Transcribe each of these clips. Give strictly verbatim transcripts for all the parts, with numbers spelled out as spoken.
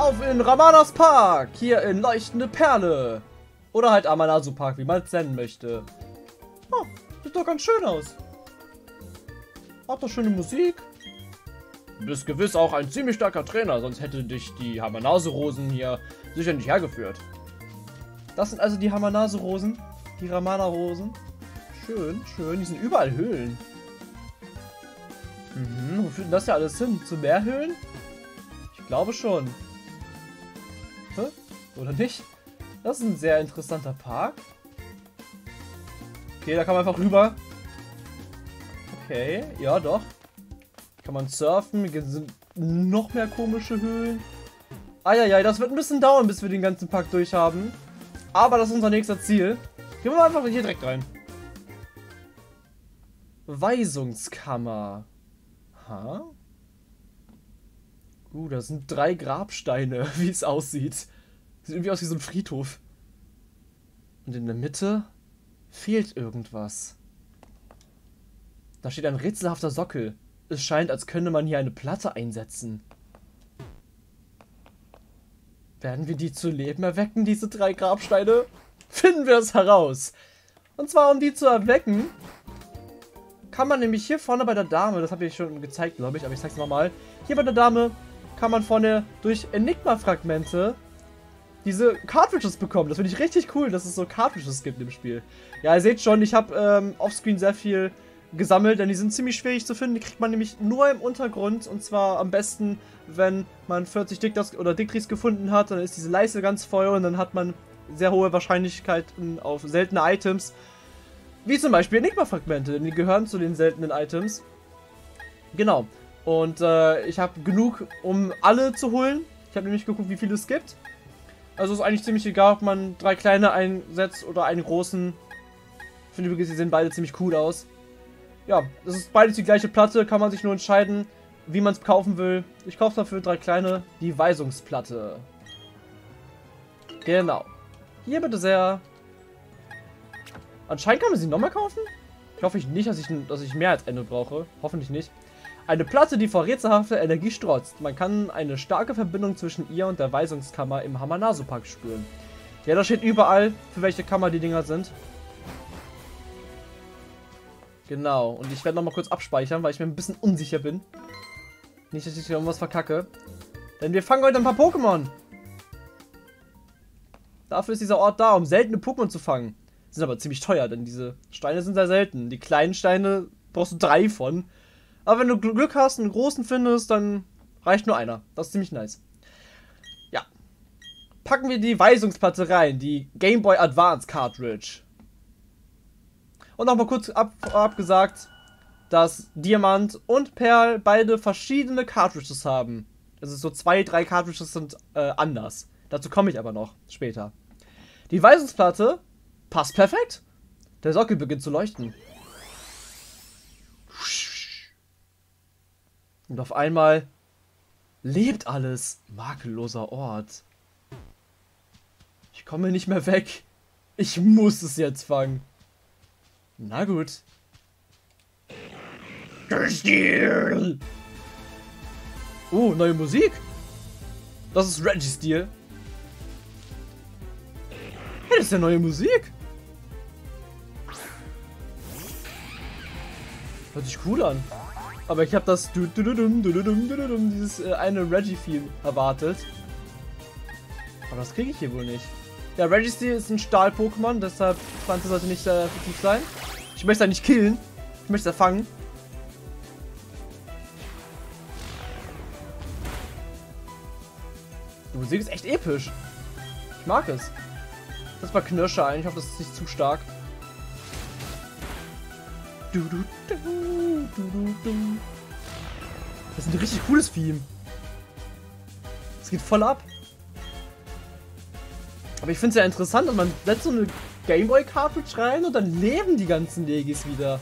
Auf in Ramanas Park, hier in Leuchtende Perle. Oder halt Amanatu Park, wie man es nennen möchte. Oh, sieht doch ganz schön aus. Hat doch schöne Musik. Du bist gewiss auch ein ziemlich starker Trainer, sonst hätte dich die Hamanasu-Rosen hier sicher nicht hergeführt. Das sind also die Hamanasu-Rosen, die Ramana-Rosen. Schön, schön, die sind überall Höhlen. Mhm, wo führt denn das ja alles hin? Zu mehr Höhlen? Ich glaube schon. Hä? Oder nicht? Das ist ein sehr interessanter Park. Okay, da kann man einfach rüber. Okay, ja doch. Kann man surfen. Hier sind noch mehr komische Höhlen. Eieiei, das wird ein bisschen dauern, bis wir den ganzen Park durch haben. Aber das ist unser nächster Ziel. Gehen wir einfach hier direkt rein. Weisungskammer. Ha? Uh, das sind drei Grabsteine, wie es aussieht. Sieht irgendwie aus wie so ein Friedhof. Und in der Mitte fehlt irgendwas. Da steht ein rätselhafter Sockel. Es scheint, als könnte man hier eine Platte einsetzen. Werden wir die zu Leben erwecken, diese drei Grabsteine? Finden wir es heraus. Und zwar, um die zu erwecken, kann man nämlich hier vorne bei der Dame, das habe ich schon gezeigt, glaube ich, aber ich zeige es nochmal. Hier bei der Dame kann man vorne durch Enigma-Fragmente diese Cartridges bekommen. Das finde ich richtig cool, dass es so Cartridges gibt im Spiel. Ja, ihr seht schon, ich habe ähm, offscreen sehr viel gesammelt, denn die sind ziemlich schwierig zu finden. Die kriegt man nämlich nur im Untergrund, und zwar am besten, wenn man vierzig Dictors oder Dictris gefunden hat, dann ist diese Leiste ganz voll und dann hat man sehr hohe Wahrscheinlichkeiten auf seltene Items, wie zum Beispiel Enigma-Fragmente, denn die gehören zu den seltenen Items. Genau. Und äh, ich habe genug, um alle zu holen. Ich habe nämlich geguckt, wie viele es gibt. Also ist eigentlich ziemlich egal, ob man drei kleine einsetzt oder einen großen. Ich finde übrigens, die sehen beide ziemlich cool aus. Ja, es ist beides die gleiche Platte, kann man sich nur entscheiden, wie man es kaufen will. Ich kaufe dafür drei kleine, die Weisungsplatte. Genau. Hier bitte sehr. Anscheinend kann man sie nochmal kaufen. Ich hoffe nicht, dass ich, dass ich mehr als Ende brauche. Hoffentlich nicht. Eine Platte, die vor rätselhafter Energie strotzt. Man kann eine starke Verbindung zwischen ihr und der Weisungskammer im Hamanasu Park spüren. Ja, da steht überall, für welche Kammer die Dinger sind. Genau, und ich werde nochmal kurz abspeichern, weil ich mir ein bisschen unsicher bin. Nicht, dass ich hier irgendwas verkacke. Denn wir fangen heute ein paar Pokémon. Dafür ist dieser Ort da, um seltene Pokémon zu fangen. Sind aber ziemlich teuer, denn diese Steine sind sehr selten. Die kleinen Steine brauchst du drei von. Aber wenn du Glück hast und einen großen findest, dann reicht nur einer. Das ist ziemlich nice. Ja. Packen wir die Weisungsplatte rein, die Game Boy Advance Cartridge. Und nochmal kurz ab, abgesagt, dass Diamant und Perl beide verschiedene Cartridges haben. Also so zwei, drei Cartridges sind äh, anders. Dazu komme ich aber noch später. Die Weisungsplatte passt perfekt. Der Sockel beginnt zu leuchten. Und auf einmal lebt alles. Makelloser Ort. Ich komme nicht mehr weg. Ich muss es jetzt fangen. Na gut. Oh, neue Musik. Das ist Registeel. Hey, das ist ja neue Musik. Hört sich cool an. Aber ich habe das dieses äh, eine Reggie-Theme erwartet. Aber das kriege ich hier wohl nicht. Ja, Registeel ist ein Stahl-Pokémon, deshalb Pflanze sollte nicht sehr effektiv sein. Ich möchte es nicht killen. Ich möchte es fangen. Die Musik ist echt episch. Ich mag es. Das war Knirscher ein. Ich hoffe, das ist nicht zu stark. Du, du, du, du, du, du. Das ist ein richtig cooles Theme. Es geht voll ab. Aber ich finde es ja interessant, dass man setzt so eine Gameboy Cartridge rein und dann leben die ganzen Legis wieder.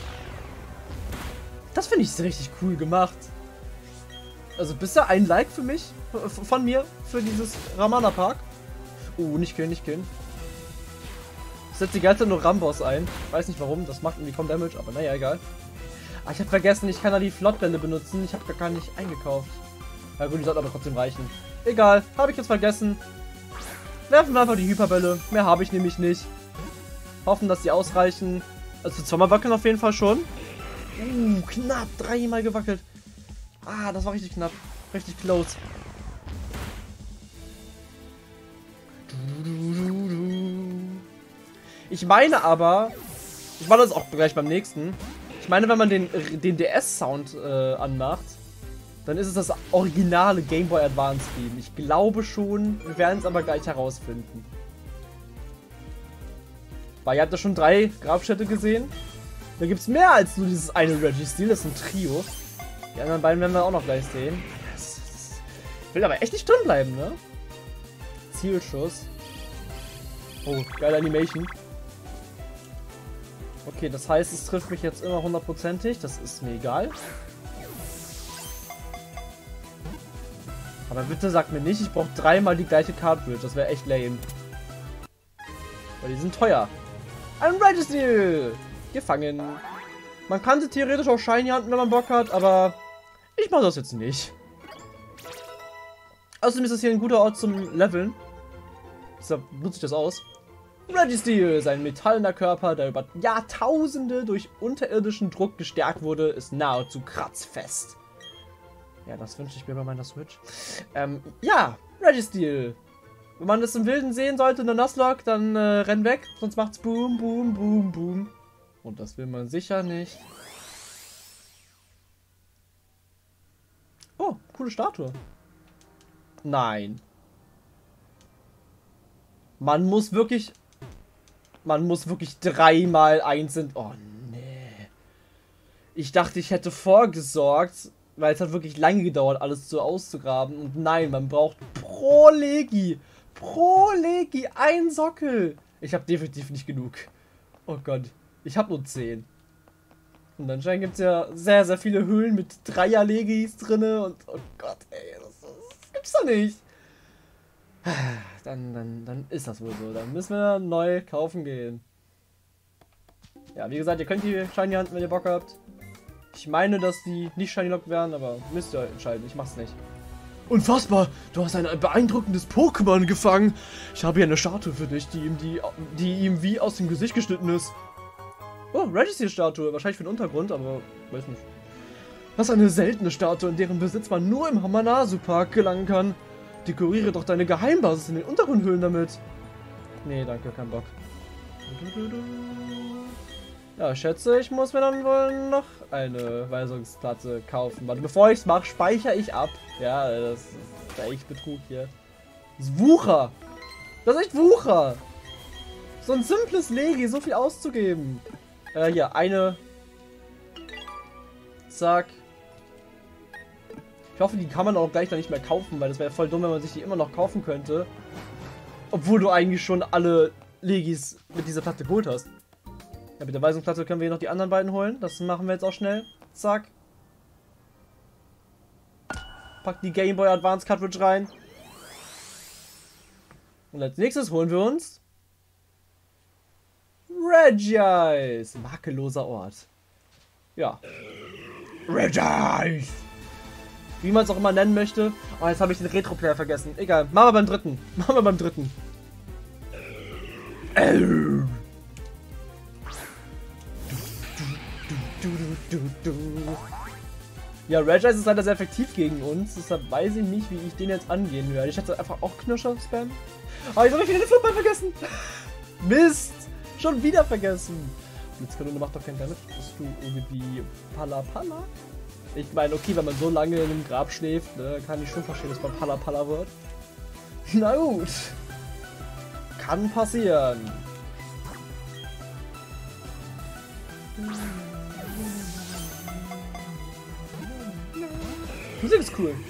Das finde ich richtig cool gemacht. Also bisher ein Like für mich, von mir, für dieses Ramana Park. Oh, nicht killen, nicht killen. Ich setze die ganze Zeit nur Ramboss ein. Weiß nicht warum, das macht irgendwie kaum Damage, aber naja, egal. Ah, ich habe vergessen, ich kann da die Flottbälle benutzen. Ich habe gar nicht eingekauft. Na gut, die sollten aber trotzdem reichen. Egal, habe ich jetzt vergessen. Werfen wir einfach die Hyperbälle. Mehr habe ich nämlich nicht. Hoffen, dass die ausreichen. Also zweimal wackeln auf jeden Fall schon. Uh, knapp. Dreimal gewackelt. Ah, das war richtig knapp. Richtig close. Ich meine aber, ich mache das auch gleich beim nächsten. Ich meine, wenn man den, den D S-Sound äh, anmacht, dann ist es das originale Game Boy Advance Theme. Ich glaube schon, wir werden es aber gleich herausfinden. Weil ihr habt ja schon drei Grabstätte gesehen. Da gibt es mehr als nur dieses eine Registeel, das ist ein Trio. Die anderen beiden werden wir auch noch gleich sehen. Ich will aber echt nicht drin bleiben, ne? Zielschuss. Oh, geile Animation. Okay, das heißt, es trifft mich jetzt immer hundertprozentig. Das ist mir egal. Aber bitte sagt mir nicht, ich brauche dreimal die gleiche Cartridge. Das wäre echt lame. Weil die sind teuer. Ein Registeel! Gefangen. Man kann sie theoretisch auch shiny handeln, wenn man Bock hat, aber ich mache das jetzt nicht. Außerdem ist das hier ein guter Ort zum Leveln. Deshalb nutze ich das aus. Registeel ist ein metallener Körper, der über Jahrtausende durch unterirdischen Druck gestärkt wurde, ist nahezu kratzfest. Ja, das wünsche ich mir bei meiner Switch. Ähm, ja, Registeel. Wenn man das im Wilden sehen sollte in der Nuzlocke, dann äh, renn weg, sonst macht's boom, boom, boom, boom. Und das will man sicher nicht. Oh, coole Statue. Nein. Man muss wirklich... Man muss wirklich dreimal einzeln... Oh, nee. Ich dachte, ich hätte vorgesorgt, weil es hat wirklich lange gedauert, alles so auszugraben. Und nein, man braucht pro Legi. Pro Legi ein Sockel. Ich habe definitiv nicht genug. Oh Gott. Ich habe nur zehn. Und anscheinend gibt es ja sehr, sehr viele Höhlen mit Dreier-Legis drinne. Und oh Gott, ey, das, das gibt's doch nicht. Dann, dann, dann ist das wohl so. Dann müssen wir neu kaufen gehen. Ja, wie gesagt, ihr könnt die Shiny Hand, wenn ihr Bock habt. Ich meine, dass die nicht Shiny Lock werden, aber müsst ihr entscheiden. Ich mach's nicht. Unfassbar! Du hast ein beeindruckendes Pokémon gefangen. Ich habe hier eine Statue für dich, die ihm, die, die ihm wie aus dem Gesicht geschnitten ist. Oh, Registeel-Statue. Wahrscheinlich für den Untergrund, aber weiß nicht. Das ist eine seltene Statue, in deren Besitz man nur im Hamanasu-Park gelangen kann. Dekoriere doch deine Geheimbasis in den unteren Höhlen damit. Nee, danke, kein Bock. Ja, ich schätze, ich muss mir dann wohl noch eine Weisungsplatte kaufen. Warte, bevor ich es mache, speichere ich ab. Ja, das ist echt Betrug hier. Das ist Wucher. Das ist echt Wucher. So ein simples Legi, so viel auszugeben. Äh, hier, eine. Zack. Ich hoffe, die kann man auch gleich dann nicht mehr kaufen, weil das wäre voll dumm, wenn man sich die immer noch kaufen könnte. Obwohl du eigentlich schon alle Legis mit dieser Platte geholt hast. Ja, mit der Weisungsplatte können wir hier noch die anderen beiden holen. Das machen wir jetzt auch schnell. Zack. Pack die Game Boy Advance Cartridge rein. Und als nächstes holen wir uns Regice. Makelloser Ort. Ja. Regice. Wie man es auch immer nennen möchte. Oh, jetzt habe ich den Retro-Player vergessen. Egal. Machen wir beim dritten. Machen wir beim dritten. Äh. Ja, Regice ist leider sehr effektiv gegen uns. Deshalb weiß ich nicht, wie ich den jetzt angehen werde. Ich hätte einfach auch Knirscher spammen. Aber jetzt habe ich wieder den Flipball vergessen. Mist. Schon wieder vergessen. Blitzkanone macht doch keinen Damage. Bist du irgendwie Palla Palla? Ich meine, okay, wenn man so lange in einem Grab schläft, ne, kann ich schon verstehen, dass man Palla Palla wird. Na gut. Kann passieren. Musik ist cool.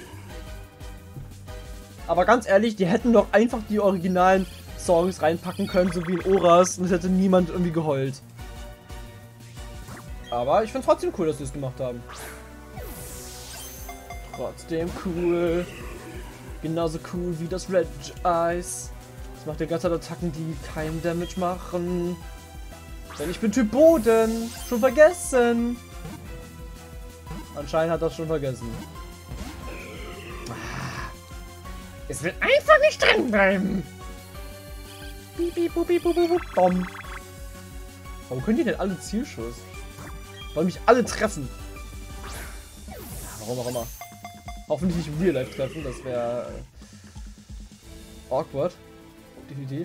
Aber ganz ehrlich, die hätten doch einfach die originalen Songs reinpacken können, so wie in Oras, und es hätte niemand irgendwie geheult. Aber ich finde trotzdem cool, dass sie es gemacht haben. Trotzdem cool. Genauso cool wie das Red Eyes. Das macht die ganze Zeit Attacken, die keinen Damage machen. Denn ich bin Typ Boden. Schon vergessen. Anscheinend hat das schon vergessen. Es wird einfach nicht drin bleiben. Piep, piep, piep, piep, piep, piep, bom. Warum können die denn alle Zielschuss? Wollen mich alle treffen? Ja, warum auch immer. Hoffentlich nicht im Real Life treffen, das wäre äh, awkward. Definitiv.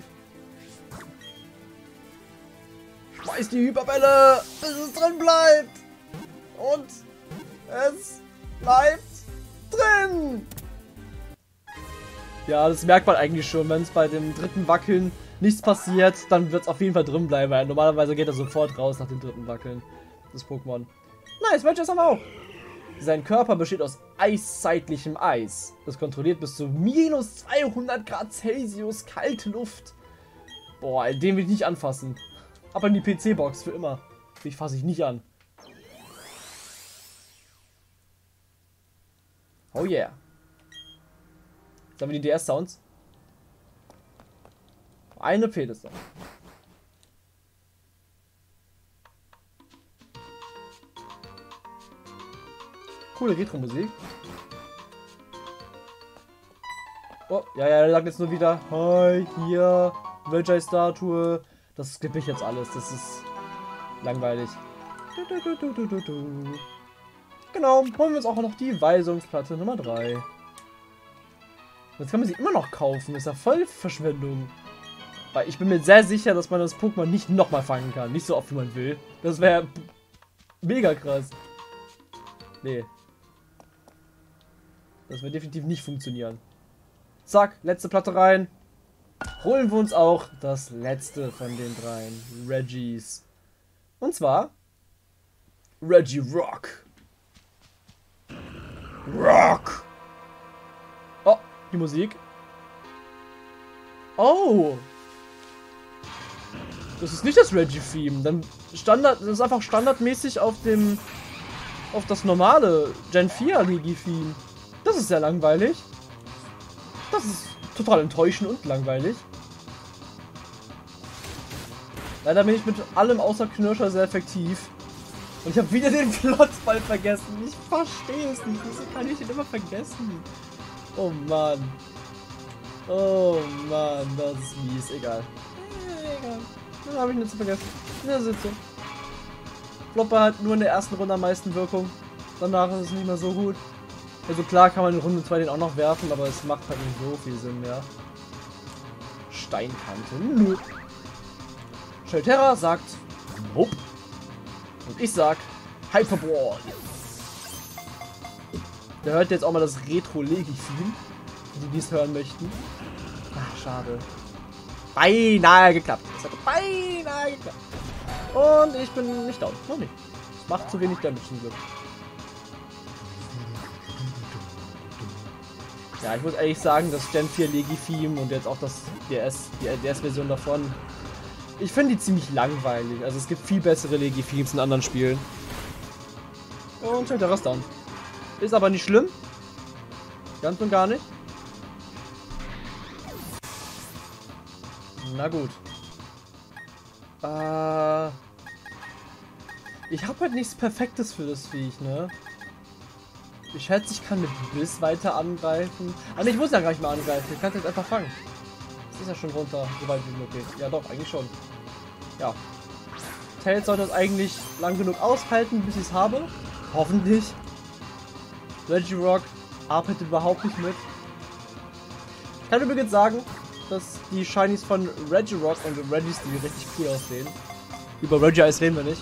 Schmeiß die Hyperbälle, bis es drin bleibt. Und es bleibt drin. Ja, das merkt man eigentlich schon, wenn es bei dem dritten Wackeln nichts passiert, dann wird es auf jeden Fall drin bleiben, weil normalerweise geht er sofort raus nach dem dritten Wackeln. Das Pokémon. Nice, Regis haben wir auch. Sein Körper besteht aus eiszeitlichem Eis. Das kontrolliert bis zu minus zweihundert Grad Celsius kalte Luft. Boah, den will ich nicht anfassen. Aber in die P C-Box für immer. Die fasse ich nicht an. Oh yeah. Jetzt haben wir die D S-Sounds. Eine fehlt es noch. Coole Retro-Musik. Oh, ja, ja, er sagt jetzt nur wieder, hi, hier, Reggie-Statue. Das skippe ich jetzt alles, das ist langweilig. Du, du, du, du, du, du. Genau, holen wir uns auch noch die Weisungsplatte Nummer drei. Jetzt kann man sie immer noch kaufen, ist ja voll Verschwendung. Weil ich bin mir sehr sicher, dass man das Pokémon nicht nochmal fangen kann. Nicht so oft, wie man will. Das wäre mega krass. Nee. Das wird definitiv nicht funktionieren. Zack, letzte Platte rein. Holen wir uns auch das letzte von den dreien Reggies. Und zwar Regirock. Rock! Oh, die Musik. Oh! Das ist nicht das Reggie-Theme. Dann Standard, das ist einfach standardmäßig auf dem auf das normale Gen vier Legi-Theme. Das ist sehr langweilig. Das ist total enttäuschend und langweilig. Leider bin ich mit allem außer Knirscher sehr effektiv. Und ich habe wieder den Flotzball vergessen. Ich verstehe es nicht. Wieso kann ich den immer vergessen? Oh Mann. Oh Mann, das ist mies. Egal. Äh, egal. Dann habe ich nichts vergessen. In der Sitzung. Flopper hat nur in der ersten Runde am meisten Wirkung. Danach ist es nicht mehr so gut. Also klar kann man in Runde zwei den auch noch werfen, aber es macht halt nicht so viel Sinn mehr. Steinkante. Nö. Shelterra sagt Nope. Und ich sag Hyperball. Da hört jetzt auch mal das Retro-Legi-Theme, die dies hören möchten. Ach, schade. Beinahe geklappt. Das hat beinahe geklappt. Und ich bin nicht down. Noch nicht. Es macht zu wenig Damage zum Glück. Ja, ich muss ehrlich sagen, das Gen vier Legi-Theme und jetzt auch das D S, die D S-Version davon, ich finde die ziemlich langweilig. Also es gibt viel bessere Legi-Themes in anderen Spielen. Und Shelterra ist down. Ist aber nicht schlimm. Ganz und gar nicht. Na gut. Äh, ich habe halt nichts Perfektes für das Viech, ne? Ich schätze, ich kann mit Biss weiter angreifen. Aber ich muss ja gar nicht mal angreifen. Ich kann es jetzt einfach fangen. Das ist ja schon runter, soweit wie möglich. Ja doch, eigentlich schon. Ja. Tails sollte es eigentlich lang genug aushalten, bis ich es habe. Hoffentlich. Regirock arbeitet überhaupt nicht mit. Ich kann übrigens sagen, dass die Shinies von Regirock und Regis, die richtig cool aussehen. Über Regis reden wir nicht.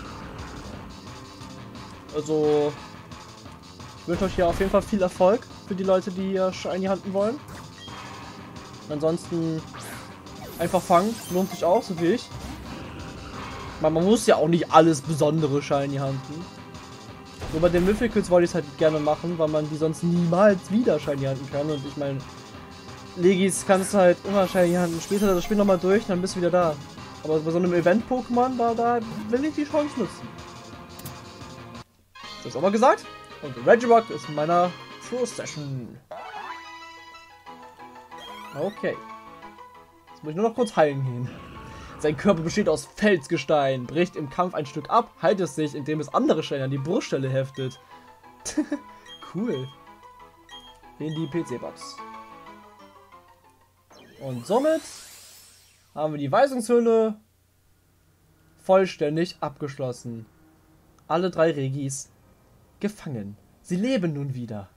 Also, ich wünsche euch hier auf jeden Fall viel Erfolg für die Leute, die hier Shiny hunten wollen. Ansonsten einfach fangen, lohnt sich auch, so wie ich. Man, man muss ja auch nicht alles besondere Shiny hunten. Nur bei den Mythicals wollte ich es halt gerne machen, weil man die sonst niemals wieder Shiny hunten kann. Und ich meine, Legis kannst du halt immer Shiny hunten. Spielst du das Spiel nochmal durch, dann bist du wieder da. Aber bei so einem Event-Pokémon, da, da will ich die Chance nutzen. Das ist auch mal gesagt. Und Regirock ist in meiner Pro-Session. Okay. Jetzt muss ich nur noch kurz heilen gehen. Sein Körper besteht aus Felsgestein, bricht im Kampf ein Stück ab, heilt es sich, indem es andere Steine an die Bruststelle heftet. Cool. In die P C-Box. Und somit haben wir die Weisungshülle vollständig abgeschlossen. Alle drei Regis gefangen. Sie leben nun wieder.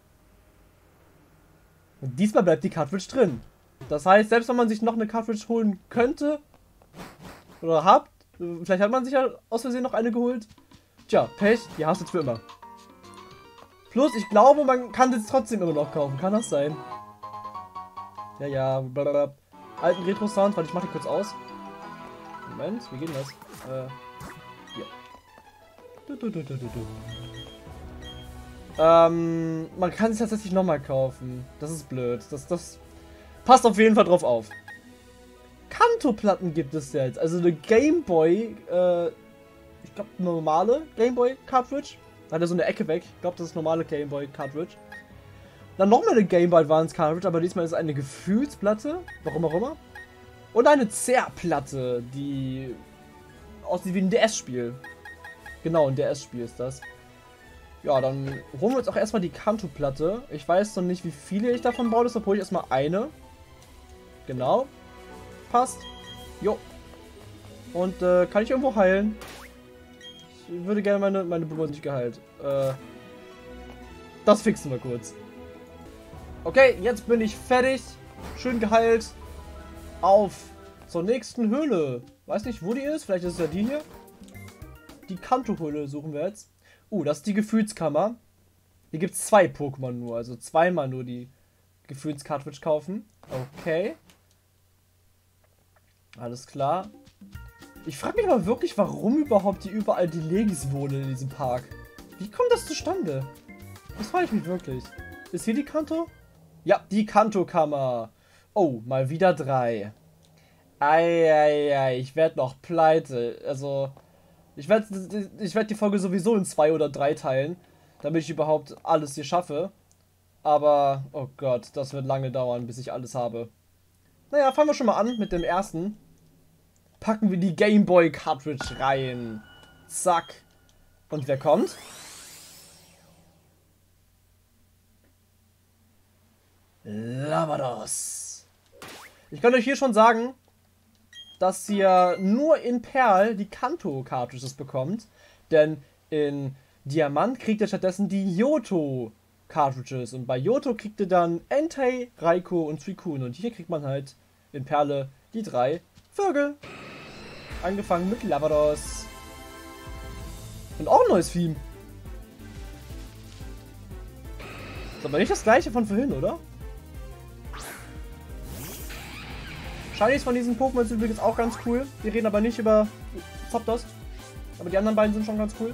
Und diesmal bleibt die Cartridge drin. Das heißt, selbst wenn man sich noch eine Cartridge holen könnte oder habt, vielleicht hat man sich ja aus Versehen noch eine geholt. Tja, Pech, die hast du jetzt für immer. Plus, ich glaube, man kann das trotzdem immer noch kaufen. Kann das sein? Ja, ja. Blablabla. Alten Retro-Sound. Warte, ich mach die kurz aus. Moment, wie geht denn das? Äh, hier. Du, du, du, du, du, du. Ähm, man kann es tatsächlich nochmal kaufen. Das ist blöd. Das, das passt auf jeden Fall drauf auf. Kanto-Platten gibt es jetzt. Also eine Gameboy, äh, ich glaube normale Gameboy Cartridge. Da hat er so eine Ecke weg. Ich glaube, das ist normale Gameboy Cartridge. Dann nochmal eine Game Boy Advance Cartridge, aber diesmal ist es eine Gefühlsplatte. Warum auch immer. Und eine Zerrplatte, die aussieht wie ein D S-Spiel. Genau, ein D S-Spiel ist das. Ja, dann holen wir uns auch erstmal die Kanto-Platte. Ich weiß noch nicht, wie viele ich davon baue, deshalb hole ich erstmal eine. Genau. Passt. Jo. Und äh, kann ich irgendwo heilen? Ich würde gerne meine, meine Bewohner nicht geheilt. Äh, das fixen wir kurz. Okay, jetzt bin ich fertig. Schön geheilt. Auf zur nächsten Höhle. Weiß nicht, wo die ist. Vielleicht ist es ja die hier. Die Kanto-Höhle suchen wir jetzt. Uh, das ist die Gefühlskammer. Hier gibt es zwei Pokémon nur. Also zweimal nur die Gefühls-Cartridge kaufen. Okay. Alles klar. Ich frage mich aber wirklich, warum überhaupt hier überall die Legis wohnen in diesem Park. Wie kommt das zustande? Das frage ich mich wirklich. Ist hier die Kanto? Ja, die Kanto-Kammer. Oh, mal wieder drei. Eieiei, ich werde noch pleite. Also, ich werde ich werd die Folge sowieso in zwei oder drei teilen, damit ich überhaupt alles hier schaffe. Aber, oh Gott, das wird lange dauern, bis ich alles habe. Naja, fangen wir schon mal an mit dem ersten. Packen wir die Gameboy Cartridge rein. Zack. Und wer kommt? Lavados. Ich kann euch hier schon sagen, dass ihr nur in Perl die Kanto Cartridges bekommt. Denn in Diamant kriegt ihr stattdessen die Johto Cartridges. Und bei Johto kriegt ihr dann Entei, Raikou und Suicune. Und hier kriegt man halt in Perle die drei Vögel. Angefangen mit Lavados. Und auch ein neues Theme. Ist aber nicht das gleiche von vorhin, oder? Shinies von diesen Pokémon sind übrigens auch ganz cool. Wir reden aber nicht über Zapdos. Aber die anderen beiden sind schon ganz cool.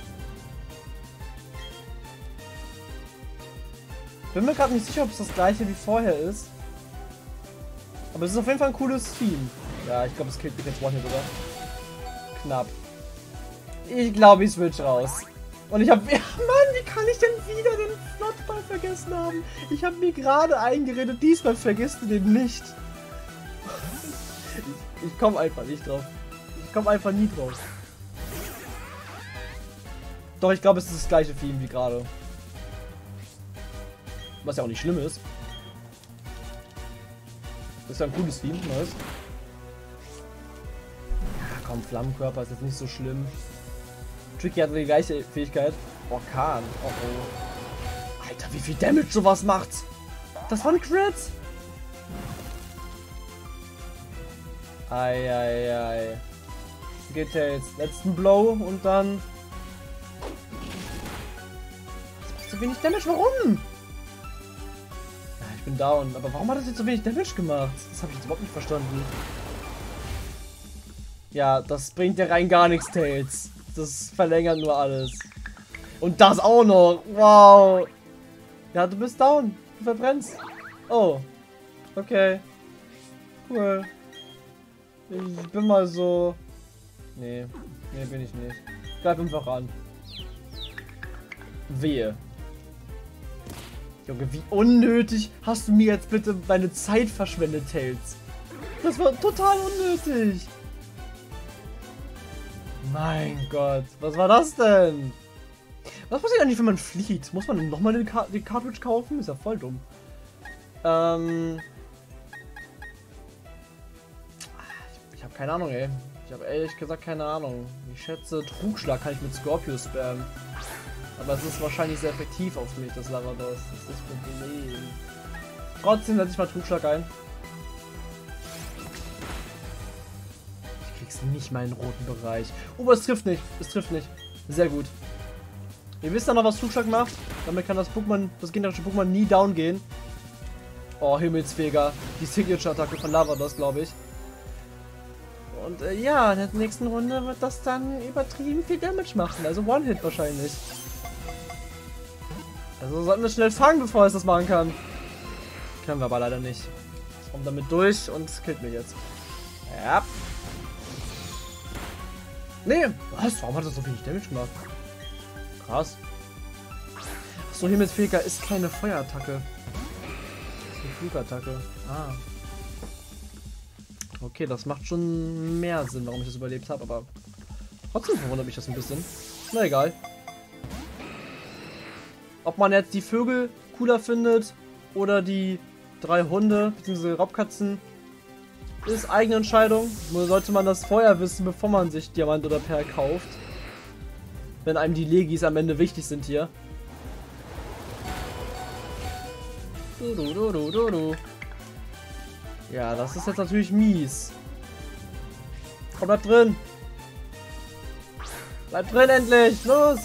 Bin mir gerade nicht sicher, ob es das gleiche wie vorher ist. Aber es ist auf jeden Fall ein cooles Team. Ja, ich glaube, es killt mich jetzt One-Hit, oder? Knapp. Ich glaube, ich switch raus. Und ich habe... Ja, Mann, wie kann ich denn wieder den Flottball vergessen haben? Ich habe mir gerade eingeredet, diesmal vergisst du den nicht. Ich, ich komme einfach nicht drauf. Ich komme einfach nie drauf. Doch, ich glaube, es ist das gleiche Theme wie gerade. Was ja auch nicht schlimm ist. Das ist ja ein cooles Theme, nice. Ja, komm, Flammenkörper ist jetzt nicht so schlimm. Tricky hat die gleiche Fähigkeit. Orkan. Oh oh. Alter, wie viel Damage sowas macht. Das war ein Crit. Eieiei. Geht ja jetzt letzten Blow und dann... Das macht so wenig Damage, warum? Ja, ich bin down, aber warum hat das jetzt so wenig Damage gemacht? Das habe ich jetzt überhaupt nicht verstanden. Ja, das bringt ja rein gar nichts, Tails. Das verlängert nur alles. Und das auch noch. Wow. Ja, du bist down. Du verbrennst. Oh. Okay. Cool. Ich bin mal so... Nee. Nee, bin ich nicht. Bleib einfach an. Wehe. Junge, wie unnötig hast du mir jetzt bitte meine Zeit verschwendet, Tails. Das war total unnötig. Mein Gott, was war das denn? Was passiert eigentlich, wenn man flieht? Muss man nochmal den, Car den Cartridge kaufen? Ist ja voll dumm. Ähm... keine Ahnung, ey. Ich habe ehrlich gesagt keine Ahnung. Ich schätze, Trugschlag kann ich mit Scorpio spammen. Aber es ist wahrscheinlich sehr effektiv auf mich, das Lavados. Das ist das Problem. Trotzdem setze ich mal Trugschlag ein. Ich krieg's nicht mal in den roten Bereich. Oh, aber es trifft nicht. Es trifft nicht. Sehr gut. Ihr wisst ja noch, was Trugschlag macht. Damit kann das Pokémon, das gegnerische Pokémon nie down gehen. Oh, Himmelsfeger. Die Signature-Attacke von Lavados, glaube ich. Und äh, ja, in der nächsten Runde wird das dann übertrieben viel Damage machen. Also One-Hit wahrscheinlich. Also sollten wir schnell fangen, bevor es das machen kann. Können wir aber leider nicht. Kommt damit durch und killt mich jetzt. Ja. Nee, was? Warum hat das so wenig Damage gemacht? Krass. Achso, Himmelsfeger ist keine Feuerattacke. Das ist eine Flugattacke. Ah. Okay, das macht schon mehr Sinn, warum ich das überlebt habe, aber trotzdem verwundert mich das ein bisschen. Na egal. Ob man jetzt die Vögel cooler findet oder die drei Hunde bzw. Raubkatzen, ist eigene Entscheidung. Nur sollte man das vorher wissen, bevor man sich Diamant oder Perl kauft. Wenn einem die Legis am Ende wichtig sind hier. Du, du, du, du, du, du. Ja, das ist jetzt natürlich mies. Komm, bleib drin. Bleib drin endlich. Los.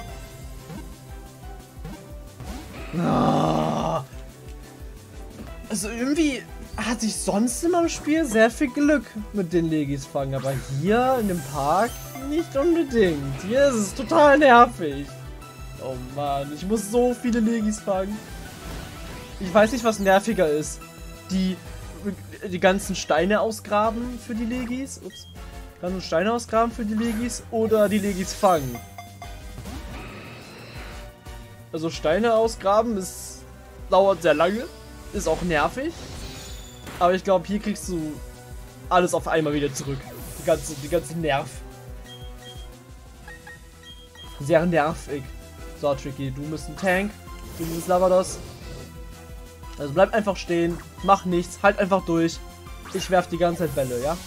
Oh. Also irgendwie hatte ich sonst immer im Spiel sehr viel Glück mit den Legis fangen. Aber hier in dem Park nicht unbedingt. Hier ist es total nervig. Oh Mann, ich muss so viele Legis fangen. Ich weiß nicht, was nerviger ist. Die... die ganzen Steine ausgraben für die Legis. Ups. Ganzen Steine ausgraben für die Legis oder die Legis fangen. Also Steine ausgraben ist dauert sehr lange, ist auch nervig. Aber ich glaube, hier kriegst du alles auf einmal wieder zurück. Die ganze, die ganze Nerv. Sehr nervig. So, Tricky, du bist ein Tank. Du bist Lavados. Also bleib einfach stehen, mach nichts, halt einfach durch. Ich werf die ganze Zeit Bälle, ja?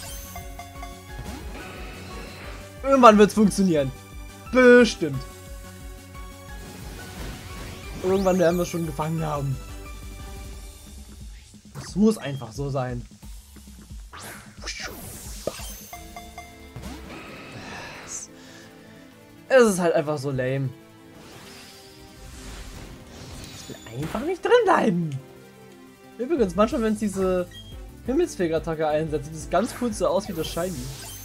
Irgendwann wird's funktionieren. Bestimmt. Irgendwann werden wir es schon gefangen haben. Es muss einfach so sein. Es ist halt einfach so lame. Ich will einfach nicht drin bleiben. Übrigens, manchmal, wenn es diese Himmelsfeger-Attacke einsetzt, sieht es ganz kurz so aus wie das Shiny.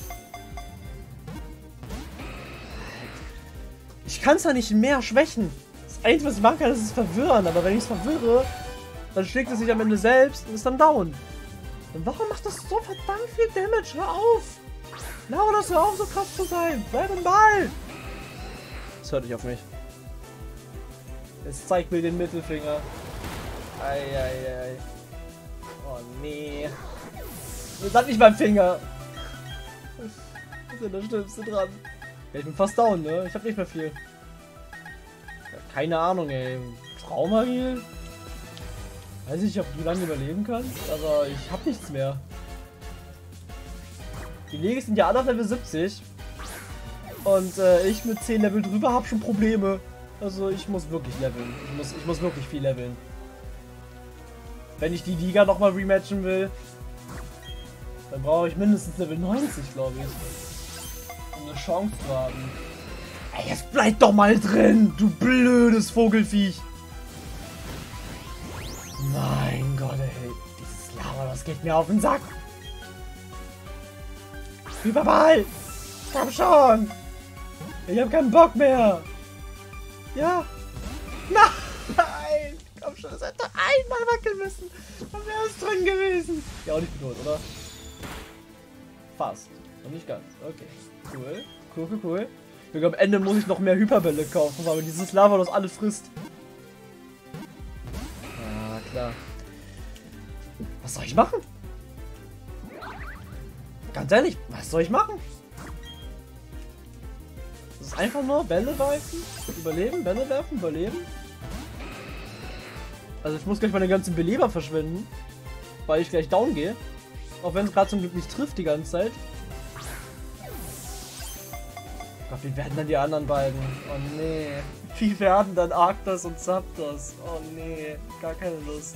Ich kann es ja nicht mehr schwächen. Das Einzige, was ich machen kann, ist es verwirren. Aber wenn ich es verwirre, dann schlägt es sich am Ende selbst und ist dann down. Und warum macht das so verdammt viel Damage? Hör auf! Laura, das hör auf, so krass zu sein! Bleib im Ball! Das hört nicht auf mich. Es zeigt mir den Mittelfinger. Eieiei. Oh nee. Das hat nicht mein Finger. Das ist ja das Schlimmste dran. Ja, ich bin fast down, ne? Ich hab nicht mehr viel. Ja, keine Ahnung, ey. Traumagil? Weiß nicht, ob du lange überleben kannst, aber ich hab nichts mehr. Die Legis sind ja alle auf Level siebzig. Und äh, ich mit zehn Level drüber hab schon Probleme. Also ich muss wirklich leveln. Ich muss, ich muss wirklich viel leveln. Wenn ich die Liga nochmal rematchen will, dann brauche ich mindestens Level neunzig, glaube ich. Um eine Chance zu haben. Ey, jetzt bleib doch mal drin, du blödes Vogelfiech. Mein Gott, ey. Dieses Lava, das geht mir auf den Sack. Überball! Komm schon! Ich hab keinen Bock mehr! Ja! Nein! Komm schon, das hätte einmal wackeln müssen! Dann wäre es drin gewesen! Ja, auch nicht tot, oder? Fast. Noch nicht ganz. Okay. Cool. Cool, cool, cool. Ich glaube, am Ende muss ich noch mehr Hyperbälle kaufen, weil dieses Lava das alles frisst. Ah, klar. Was soll ich machen? Ganz ehrlich, was soll ich machen? Das ist einfach nur Bälle werfen, überleben, Bälle werfen, überleben. Also ich muss gleich meine ganzen Beleber verschwenden, weil ich gleich down gehe. Auch wenn es gerade zum Glück nicht trifft die ganze Zeit. Gott, wie werden dann die anderen beiden? Oh nee. Wie werden dann Arctos und Zapdos? Oh nee, gar keine Lust.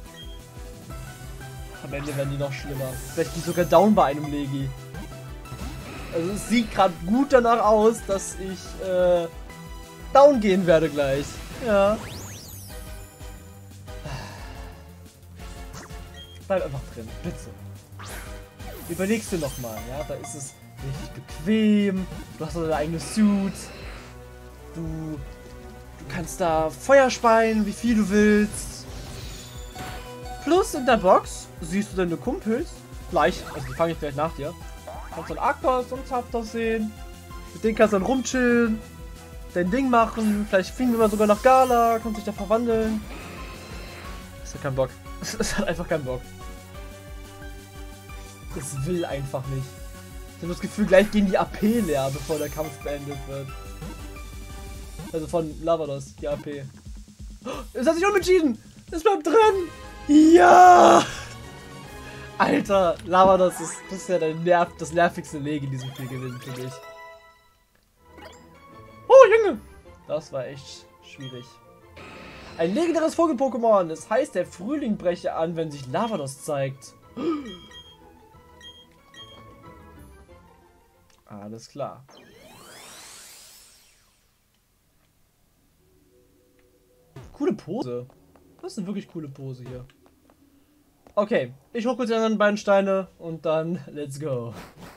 Am Ende werden die noch schlimmer. Vielleicht die sogar down bei einem Legi. Also es sieht gerade gut danach aus, dass ich äh, down gehen werde gleich. Ja. Bleib einfach drin, bitte. Überlegst du nochmal, ja? Da ist es richtig bequem. Du hast deine eigene Suit. Du, du kannst da Feuer speien, wie viel du willst. Plus in der Box siehst du deine Kumpels. Gleich, also die fange ich gleich nach dir. Kannst dann Arctos und Zapdos sehen. Mit denen kannst du dann rumchillen. Dein Ding machen. Vielleicht fliegen wir sogar nach Gala. Kannst dich da verwandeln. Das hat keinen Bock. Es hat einfach keinen Bock. Es will einfach nicht. Ich habe das Gefühl, gleich gehen die A P leer, bevor der Kampf beendet wird. Also von Lavados, die A P. Es hat sich umentschieden! Es bleibt drin! Ja! Alter, Lavados ist, das ist ja der Nerv, das nervigste Leg in diesem Spiel gewesen für mich. Oh, Junge! Das war echt schwierig. Ein legendäres Vogel-Pokémon. Das heißt, der Frühling breche an, wenn sich Lavados zeigt. Alles klar. Coole Pose. Das ist eine wirklich coole Pose hier. Okay, ich hole kurz die anderen beiden Steine und dann let's go.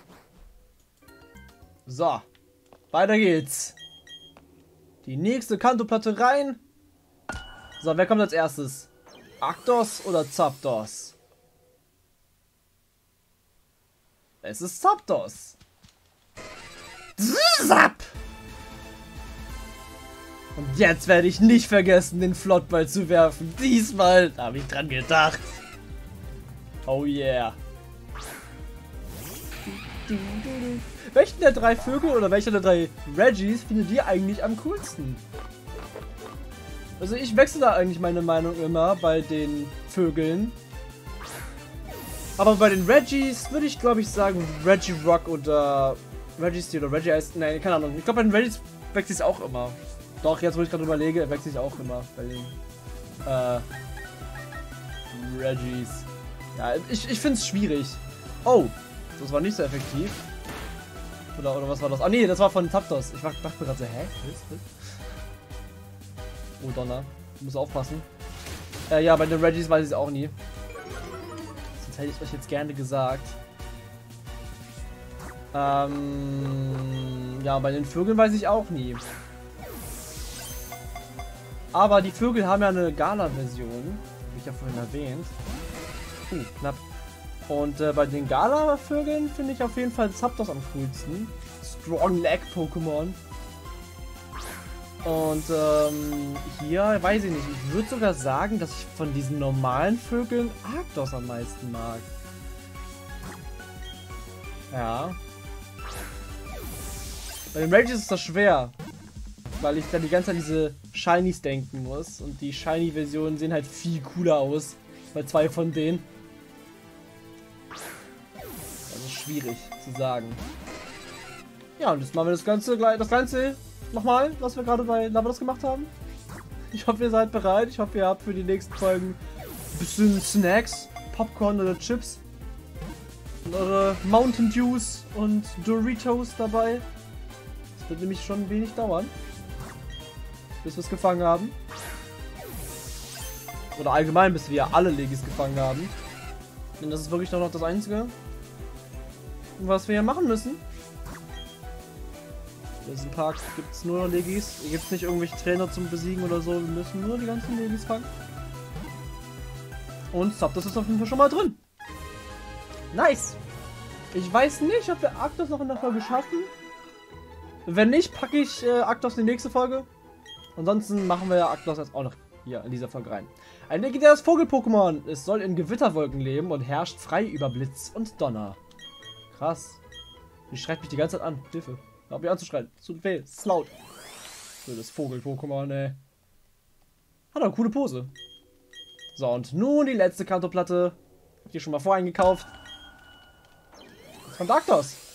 So, weiter geht's. Die nächste Kanto-Platte rein. So, wer kommt als erstes? Arctos oder Zapdos? Es ist Zapdos. Zap! Und jetzt werde ich nicht vergessen, den Flottball zu werfen. Diesmal habe ich dran gedacht. Oh yeah. Welchen der drei Vögel oder welcher der drei Reggies findet ihr eigentlich am coolsten? Also ich wechsle da eigentlich meine Meinung immer bei den Vögeln. Aber bei den Reggies würde ich glaube ich sagen Regirock oder Registeel oder Reggie heißt. Nein, keine Ahnung. Ich glaube bei den Reggies wechsle ich es auch immer. Doch, jetzt wo ich gerade überlege, wechsle ich auch immer bei den äh, Reggies. Ja, ich, ich finde es schwierig. Oh, das war nicht so effektiv. Oder, oder was war das? Ah nee, das war von Zapdos. Ich dachte mir gerade so, hä? Oh Donner, ich muss aufpassen. Äh, ja, bei den Reggies weiß ich es auch nie. Sonst hätte ich euch jetzt gerne gesagt. Ähm, ja, bei den Vögeln weiß ich auch nie. Aber die Vögel haben ja eine Gala-Version. Habe ich ja vorhin erwähnt. Uh, knapp. Und äh, bei den Gala-Vögeln finde ich auf jeden Fall Zapdos am coolsten. Strong Leg Pokémon. Und ähm, hier weiß ich nicht. Ich würde sogar sagen, dass ich von diesen normalen Vögeln Arctos am meisten mag. Ja. Bei den Reggies ist das schwer. Weil ich dann die ganze Zeit diese Shinies denken muss. Und die Shiny-Versionen sehen halt viel cooler aus. Bei zwei von denen. Also schwierig zu sagen. Ja, und jetzt machen wir das Ganze, das Ganze nochmal, was wir gerade bei Lavados gemacht haben. Ich hoffe, ihr seid bereit. Ich hoffe, ihr habt für die nächsten Folgen ein bisschen Snacks, Popcorn oder Chips. Und eure Mountain Dews und Doritos dabei. Das wird nämlich schon ein wenig dauern, bis wir es gefangen haben. Oder allgemein, bis wir alle Legis gefangen haben. Denn das ist wirklich noch das Einzige, was wir hier machen müssen. In diesem Park gibt es nur noch Legis. Hier gibt es nicht irgendwelche Trainer zum Besiegen oder so. Wir müssen nur die ganzen Legis fangen. Und Zapdos ist auf jeden Fall schon mal drin. Nice! Ich weiß nicht, ob wir Arctos noch in der Folge schaffen. Wenn nicht, packe ich äh, Arctos in die nächste Folge. Ansonsten machen wir Arctos jetzt auch noch hier in dieser Folge rein. Ein legendäres Vogel-Pokémon. Es soll in Gewitterwolken leben und herrscht frei über Blitz und Donner. Krass. Die schreit mich die ganze Zeit an. Hilfe. Hab mich anzuschreien. Zu weh. Es ist laut. So, das Vogel-Pokémon, ey. Hat eine coole Pose. So, und nun die letzte Kanto-Platte. Hab ich schon mal voreingekauft. Jetzt kommt Arctos.